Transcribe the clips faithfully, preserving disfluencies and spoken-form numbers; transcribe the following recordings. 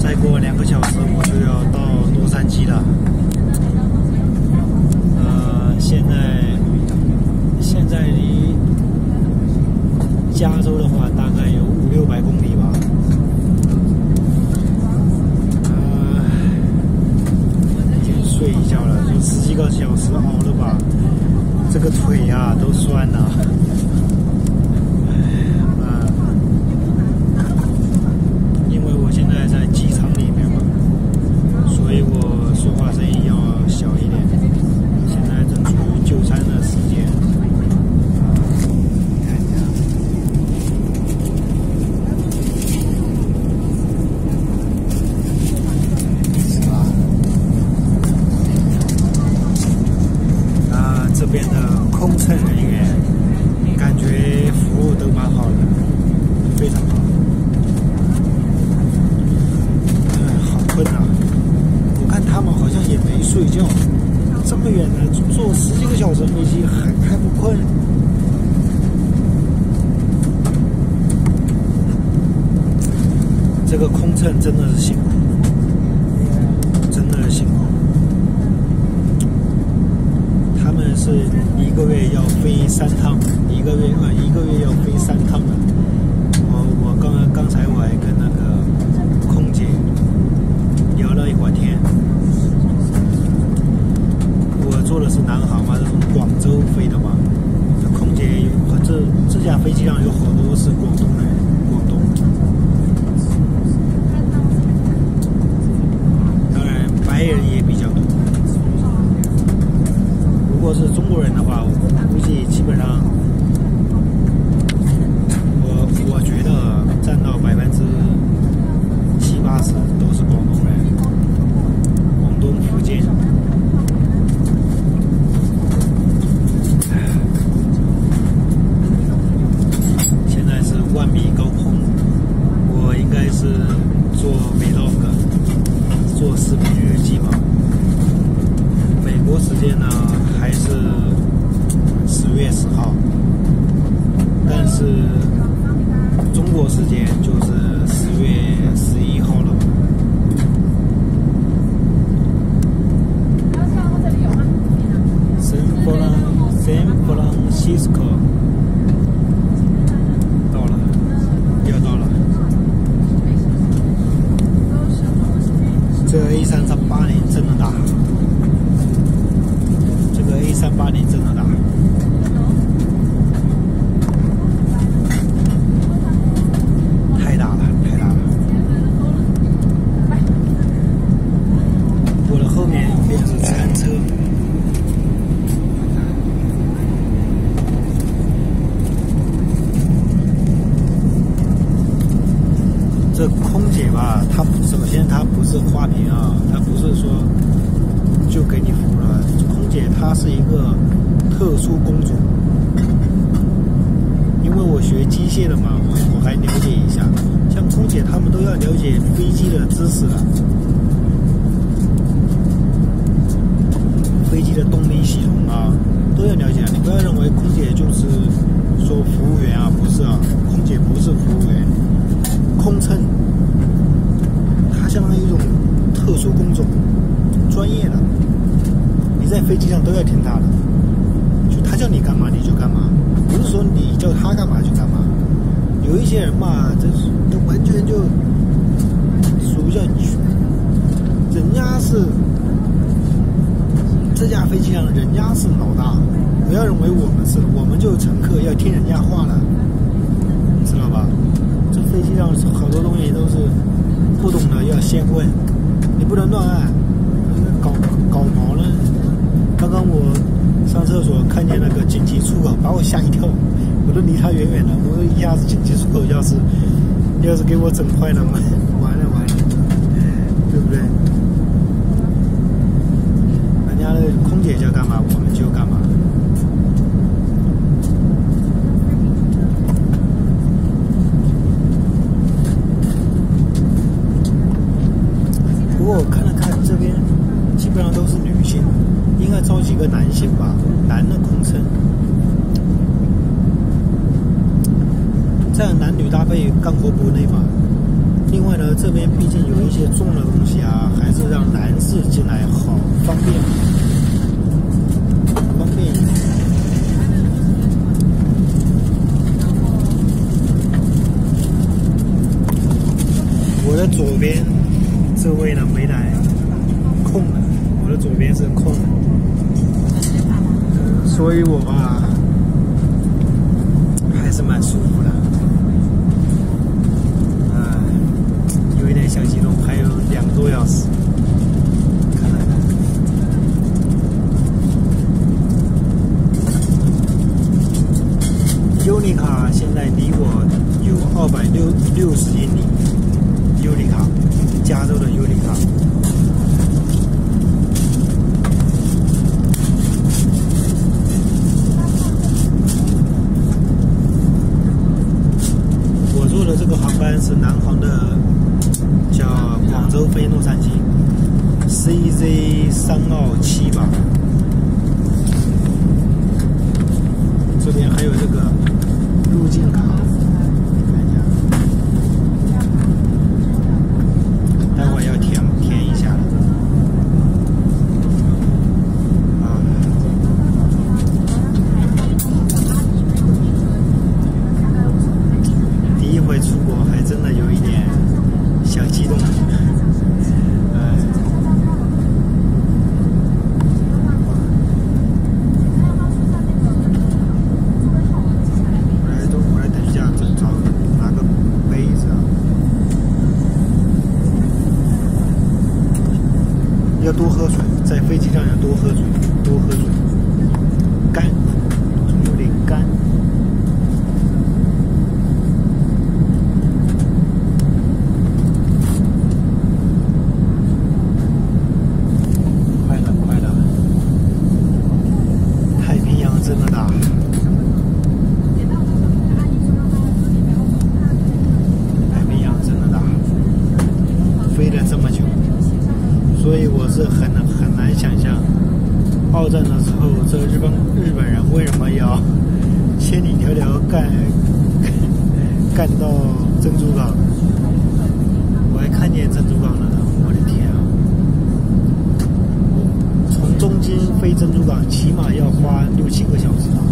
再过两个小时我就要到洛杉矶了。呃，现在现在离加州的话大概有五六百公里吧。呃，已经睡一觉了，就十几个小时熬了吧，这个腿呀、啊、都酸了。现在在机场里面嘛，所以我说话声音要小一点。现在正处于就餐的时间，看一下，是吧？啊，这边的空乘人员感觉服务都蛮好的，非常好。我看他们好像也没睡觉，这么远的坐十几个小时飞机还还不困。这个空乘真的是辛苦，真的是辛苦。他们是一个月要飞三趟，一个月呃一个月要飞三趟的。我我刚刚才我还跟那个空姐聊了一会儿天，我坐的是南航嘛，是从广州飞的嘛。这空姐这这架飞机上有好多是广东人，广东。当然白人也比较多。如果是中国人的话，我估计基本上，我我觉得占到百分之七八十都是广东人。东福建，现在是万米高空，我应该是做 vlog， 做视频日记嘛。美国时间呢还是十月十号，但是中国时间就是十月十一号了吧。San Francisco 到了，要到了。这个 A 三八零真的大，这个 A 三八零真的大。太大了，太大了。我的后面便是餐车。这空姐吧，她首先她不是花瓶啊，她不是说就给你服了。空姐她是一个特殊工种，因为我学机械的嘛，我我还了解一下，像空姐她们都要了解飞机的知识的，飞机的动力系统啊都要了解。你不要认为空姐就是说服务员啊，不是啊，空姐不是服务员。空乘，它相当于一种特殊工种，专业的。你在飞机上都要听他的，就他叫你干嘛你就干嘛，不是说你叫他干嘛就干嘛。有一些人嘛，这都完全就属于叫，人家是这架飞机上人家是老大，不要认为我们是，我们就乘客要听人家话了，知道吧？这飞机上好多东西都是不懂的要先问，你不能乱按，搞搞毛了。刚刚我上厕所看见那个紧急出口，把我吓一跳，我都离他远远的。我一下子紧急出口要是要是给我整坏了，完了完了，对不对？人家的空姐叫干嘛，我们就干嘛。不过我看了看这边，基本上都是女性，应该招几个男性吧，男的空乘。这样男女搭配干活不累嘛。另外呢， 得这边毕竟有一些重的东西啊，还是让男士进来好方便，方便一点。我的左边这位呢没来，空的，我的左边是空的，所以我吧还是蛮舒服的。有一点小激动，还有两个多小时，看看看。尤里卡现在离我有二百六六十英里，尤里卡，加州的尤里卡。我坐的这个航班是南航的。叫广州飞洛杉矶 C Z 三二七吧，这边还有这个入境卡，看一下，待会儿要填填一下啊。第一回出国还真的有一点小激动，呃，我来等，我来等一下，找找拿个杯子啊，要多喝水，在飞机上要多喝水，多喝水，干，有点干。真的大，太平洋真的大，飞了这么久，所以我是很很难想象，二战的时候，这日本日本人为什么要千里迢迢干干到珍珠港？我还看见珍珠港了呢，我的天啊！从东京飞珍珠港起码要花六七个小时吧。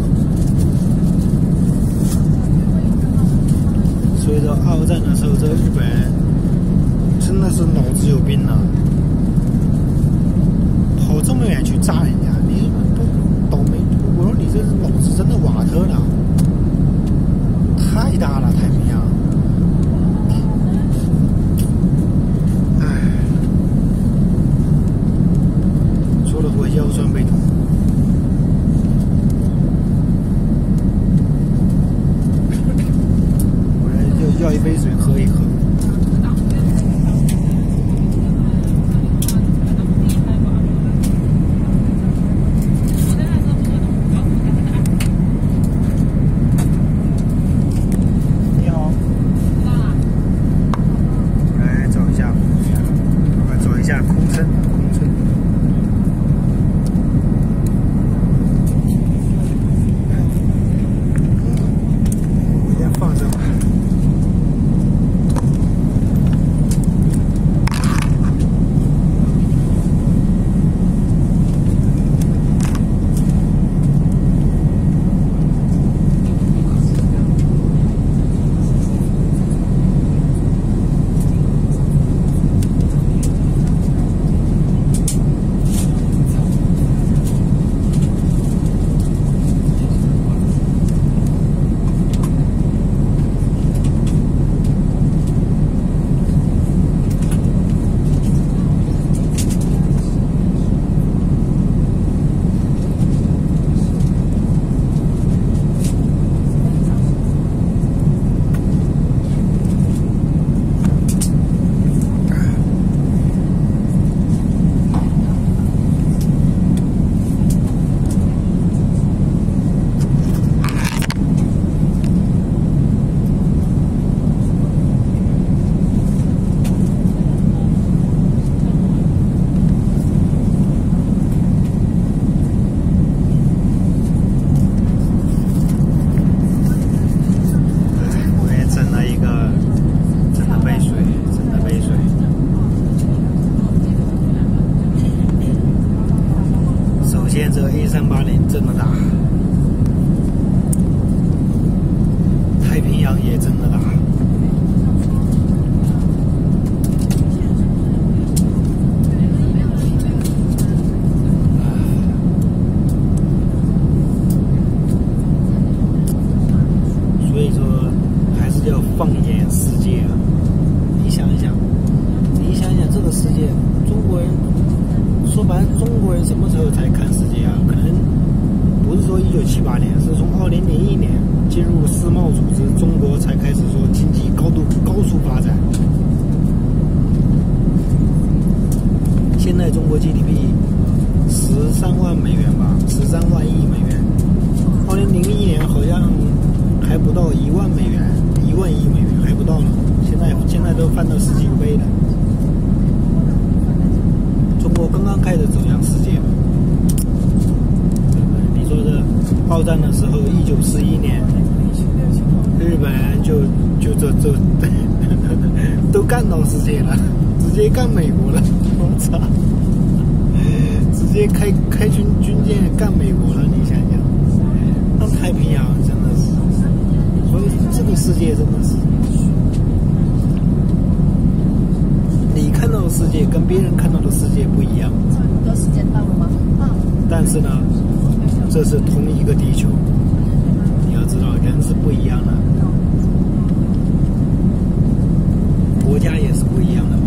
所以说二战的时候，这个日本人真的是脑子有病啊，跑这么远去炸人家，你倒霉！我说你这是脑子真的瓦特了，太大了太平洋。唉，说的我腰酸背痛。我来要要一杯水喝一喝。 进入世贸组织，中国才开始说经济高度高速发展。现在中国 G D P 十三万美元吧，十三万亿美元。二零零一年好像还不到一万美元，一万亿美元还不到呢。现在现在都翻到十几倍了。中国刚刚开始走向世界嘛，对不对？你说这二战的时候，一九四一年，日本人就就这这都干到世界了，直接干美国了，我操！直接开开军军舰干美国了，你想想，那太平洋真的是，所以这个世界真的是，你看到的世界跟别人看到的世界不一样。 时间到了吗？ 但是呢，这是同一个地球，你要知道人是不一样的，国家也是不一样的嘛。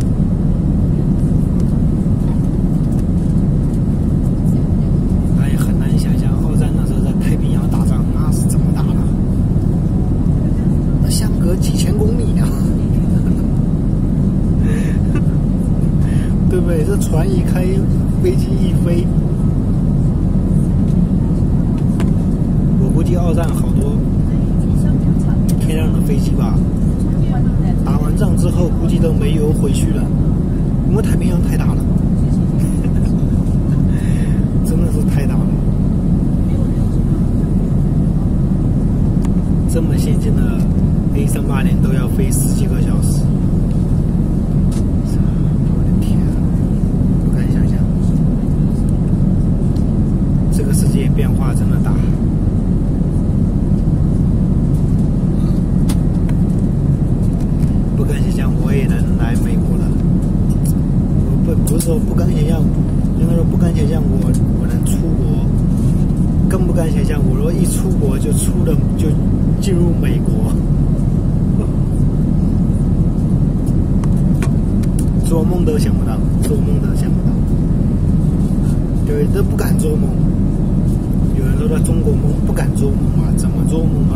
哎，很难想象二战那时候在太平洋打仗，那是怎么打的？那相隔几千公里呢，对不对？这船一开，飞机一飞。我估计二战好多天上的飞机吧，打完仗之后估计都没油回去了，因为太平洋太大了，真的是太大了。这么先进的 A 三八零都要飞十几个小时，我的天啊，不敢想象。这个世界变化真的大。不敢想象我也能来美国了。我不不是说不敢想象，应该说不敢想象我我能出国，更不敢想象我若一出国就出了就进入美国，做梦都想不到，做梦都想不到，对，都不敢做梦。有人说的中国梦不敢做梦啊，怎么做梦啊？